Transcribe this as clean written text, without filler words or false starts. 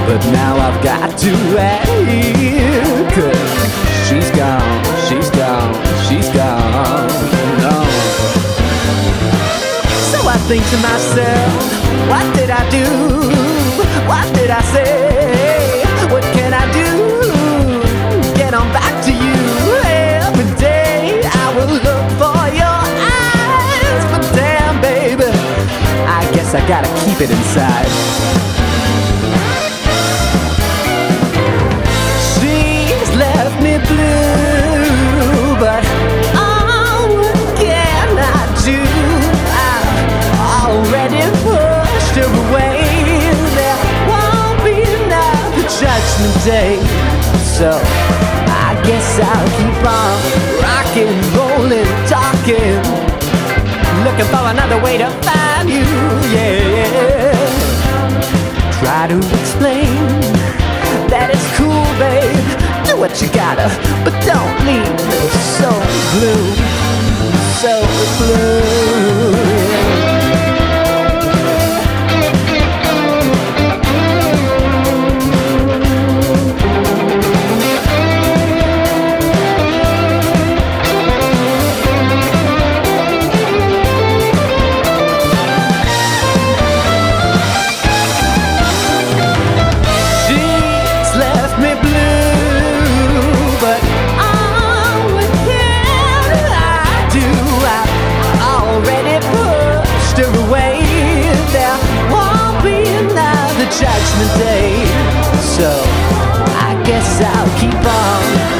but now I've got to wait, 'cause she's gone, she's gone, she's gone, no. So I think to myself, what did I do? What did I say? What can I do? Get on back to you. Every day I will look for your eyes, but damn baby, I guess I gotta keep it inside. She's left me blue, but oh, what can I do? I've already pushed her away. There won't be another judgment day, so I guess I'll keep on rocking, rolling, talking, looking for another way to find you, yeah. Try to explain that it's cool, babe, do what you gotta, but don't leave me so blue, so blue. Judgment day, so I guess I'll keep on